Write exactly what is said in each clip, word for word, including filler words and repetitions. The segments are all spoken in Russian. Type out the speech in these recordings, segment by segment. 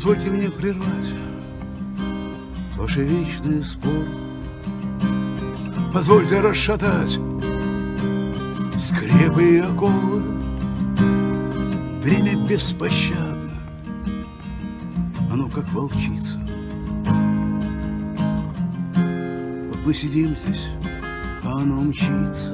Позвольте мне прервать ваш вечный спор. Позвольте расшатать скрепы и оковы. Время беспощадно, оно как волчица. Вот мы сидим здесь, а оно мчится.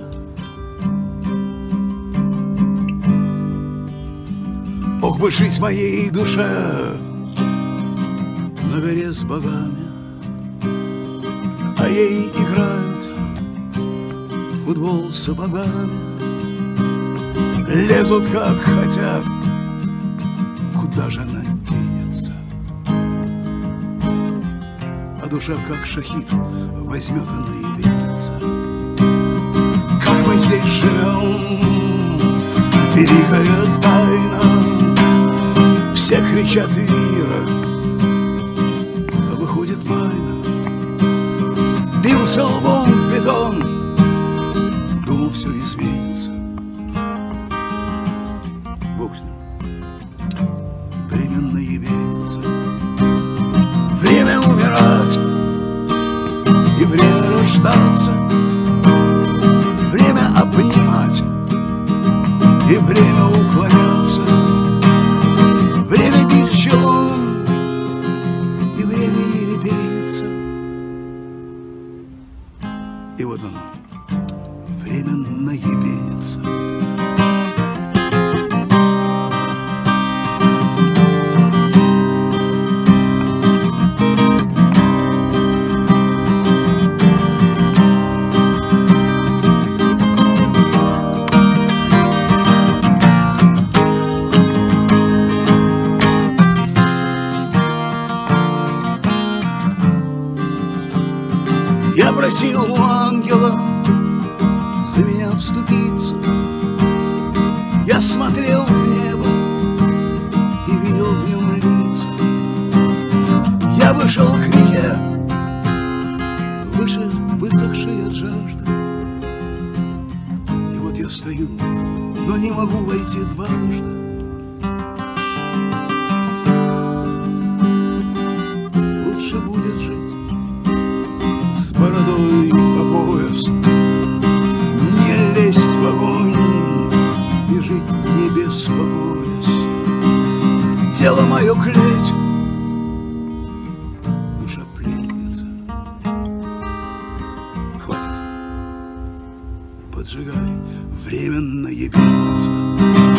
Ох бы жить моей душе на горе с богами, а ей играют в футбол с сапогами. Лезут как хотят, куда же она денется? А душа как шахид возьмет и наебенится. Как мы здесь живем, великая тайна. Все кричат вира, а выходит майна. Бился лбом в бетон, думал, все изменится. Бог с ним, время наебенится. Время умирать и время рождаться. Время обнимать и время уклоняться. Время бить челом и время еребениться. И вот оно, время наебениться. Я просил у ангела за меня вступиться. Я смотрел в небо и видел в нем лица. Я вышел к реке, выше высохшей от жажды. И вот я стою, но не могу войти дважды. Лучше будет жить с бородой по пояс, не лезть в огонь и жить не беспокоясь. Дело мое клеть, душа пленница. Хватит, поджигай, время наебениться.